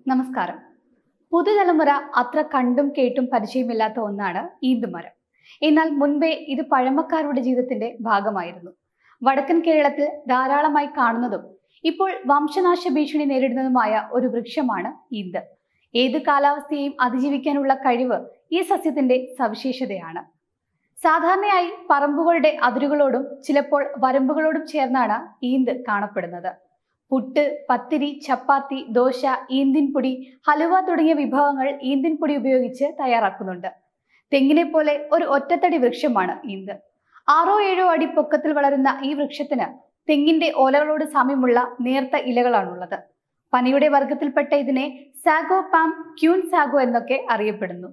നമസ്കാരം. പുതുതലമുറ അത്ര കണ്ടും കേട്ടും പരിചയമില്ലാത്ത ഒന്നാണ് ഈന്തുമരം. എന്നാൽ മുൻപേ ഇത് പഴമക്കാരുടെ ജീവിതത്തിന്റെ ഭാഗമായിരുന്നു. വടക്കൻ കേരളത്തിൽ ധാരാളമായി കാണുന്നതും ഇപ്പോൾ വംശനാശ ഭീഷണി നേരിടുന്നതുമായ ഒരു വൃക്ഷമാണ് ഈന്ത്. ഏത് കാലാവസ്ഥയെയും അതിജീവിക്കാനുള്ള കഴിവ് ഈ സസ്യത്തിന്റെ സവിശേഷതയാണ്. സാധാരണയായി പറമ്പുകളുടെ അതിരുകളോടും ചിലപ്പോൾ വരമ്പുകളോടും ചേർന്നാണ് ഈന്ത് കാണപ്പെടുന്നത്. പുട്ട്, പത്തിരി, ചപ്പാത്തി, ദോശ, ഈന്തിൻപൊടി, ഹലുവ തുടങ്ങിയ വിഭവങ്ങൾ ഈന്തിൻപൊടി ഉപയോഗിച്ച് തയ്യാറാക്കുന്നുണ്ട്. തെങ്ങിനെ പോലെ ഒരു ഒറ്റത്തടി വൃക്ഷമാണ് ഈന്ത്. 6-7 അടി പൊക്കത്തിൽ വളരുന്ന ഈ വൃക്ഷത്തിന് തെങ്ങിന്റെ ഓലകളോട് സാമ്യമുള്ള നേർത്ത ഇലകളാണുള്ളത്. പനയുടെ വർഗത്തിൽപ്പെട്ട ഇതിനെ സാഗോ പാം, ക്യൂൻ സാഗോ എന്നൊക്കെ അറിയപ്പെടുന്നു.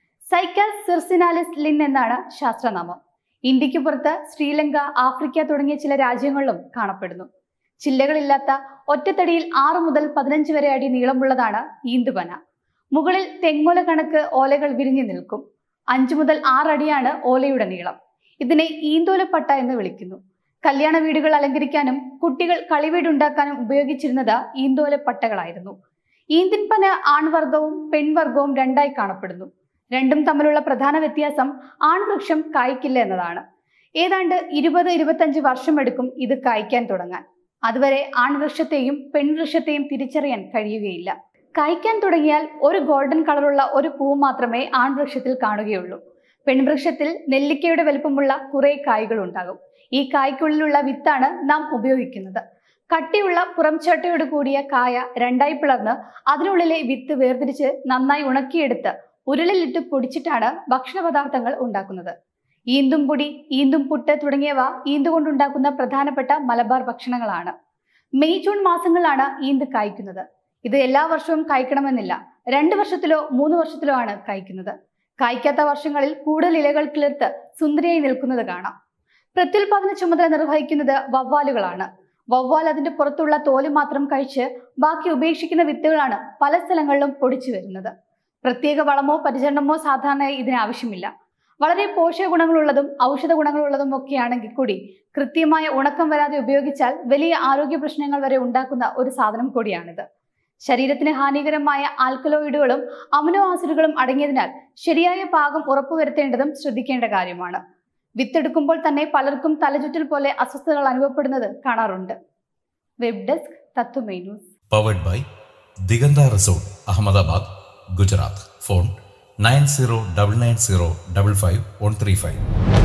cycascircilanis എന്നാണ് ശാസ്ത്രനാമം. ഇന്ത്യക്ക് പുറത്ത് ശ്രീലങ്ക, ആഫ്രിക്ക തുടങ്ങിയ ചില രാജ്യങ്ങളിലും കാണപ്പെടുന്നു. ചില്ലകളില്ലാത്ത ഒറ്റത്തടിയിൽ 6 മുതൽ 15 വരെ അടി നീളമുള്ളതാണ് ഈന്തുപന. മുകളിൽ തെങ്ങോല കണക്ക് ഓലകൾ വിരിഞ്ഞു നിൽക്കും. 5 മുതൽ 6 അടിയാണ് ഓലയുടെ നീളം. ഇതിനെ ഈന്തോലപ്പട്ട എന്ന് വിളിക്കുന്നു. കല്യാണ വീടുകൾ അലങ്കരിക്കാനും കുട്ടികൾ കളിവീടുണ്ടാക്കാനും ഉപയോഗിച്ചിരുന്നത് ഈന്തോലപ്പട്ടകളായിരുന്നു. ഈന്തിൻപന ആൺവർഗവും പെൺവർഗവും രണ്ടായി കാണപ്പെടുന്നു. രണ്ടും തമ്മിലുള്ള പ്രധാന വ്യത്യാസം ആൺവൃക്ഷം കായ്ക്കില്ല എന്നതാണ്. ഏതാണ്ട് 20-25 വർഷം എടുക്കും ഇത് കായ്ക്കാൻ തുടങ്ങാൻ. അതുവരെ ആൺവൃക്ഷത്തെയും പെൺവൃക്ഷത്തെയും തിരിച്ചറിയാൻ കഴിയുകയില്ല. കായ്ക്കാൻ തുടങ്ങിയാൽ ഒരു ഗോൾഡൻ കളറുള്ള ഒരു പൂ മാത്രമേ ആൺവൃക്ഷത്തിൽ കാണുകയുള്ളൂ. പെൺവൃക്ഷത്തിൽ നെല്ലിക്കയുടെ വലുപ്പമുള്ള കുറെ കായ്കൾ ഉണ്ടാകും. ഈ കായ്ക്കുള്ളിലുള്ള വിത്താണ് നാം ഉപയോഗിക്കുന്നത്. കട്ടിയുള്ള പുറംചട്ടയോട് കൂടിയ കായ രണ്ടായി പിളർന്ന് അതിനുള്ളിലെ വിത്ത് വേർതിരിച്ച് നന്നായി ഉണക്കിയെടുത്ത് ഉരുളിലിട്ട് പൊടിച്ചിട്ടാണ് ഭക്ഷണ പദാർത്ഥങ്ങൾ ഉണ്ടാക്കുന്നത്. ഈന്തും പൊടി, ഈന്തും പുട്ട് തുടങ്ങിയവ ഈന്തുകൊണ്ടുണ്ടാക്കുന്ന പ്രധാനപ്പെട്ട മലബാർ ഭക്ഷണങ്ങളാണ്. മെയ്-ജൂൺ മാസങ്ങളിലാണ് ഈന്ത് കായ്ക്കുന്നത്. ഇത് എല്ലാ വർഷവും കായ്ക്കണമെന്നില്ല. 2 വർഷത്തിലോ 3 വർഷത്തിലോ ആണ് കായ്ക്കുന്നത്. കായ്ക്കാത്ത വർഷങ്ങളിൽ കൂടുതൽ ഇലകൾ കിളിർത്ത് സുന്ദരിയായി നിൽക്കുന്നത് കാണാം. പ്രത്യുൽപാദന ചുമതല നിർവഹിക്കുന്നത് വവ്വാലുകളാണ്. വവ്വാൽ അതിന്റെ പുറത്തുള്ള തോല് മാത്രം കഴിച്ച് ബാക്കി ഉപേക്ഷിക്കുന്ന വിത്തുകളാണ് പല സ്ഥലങ്ങളിലും പൊടിച്ചു വരുന്നത്. പ്രത്യേക വളമോ പരിചരണമോ സാധാരണയായി ഇതിന് ആവശ്യമില്ല. വളരെ പോഷക ഗുണങ്ങളുള്ളതും ഔഷധ ഗുണങ്ങളുള്ളതും ഒക്കെയാണെങ്കിൽ കൂടി കൃത്യമായ ഉണക്കം വരാതെ ഉപയോഗിച്ചാൽ വലിയ ആരോഗ്യ പ്രശ്നങ്ങൾ വരെ ഉണ്ടാക്കുന്ന ഒരു സാധനം കൂടിയാണിത്. ശരീരത്തിന് ഹാനികരമായ ആൽക്കലോയിഡുകളും അമിനോ ആസിഡുകളും അടങ്ങിയതിനാൽ ശരിയായ പാകം ഉറപ്പുവരുത്തേണ്ടതും ശ്രദ്ധിക്കേണ്ട കാര്യമാണ്. വിത്തെടുക്കുമ്പോൾ തന്നെ പലർക്കും തലചുറ്റൽ പോലെ അസ്വസ്ഥതകൾ അനുഭവപ്പെടുന്നത് കാണാറുണ്ട്. Web desk Tatvamayi news. Powered by Diganta resort, Ahmedabad, Gujarat. Phone 9099055135.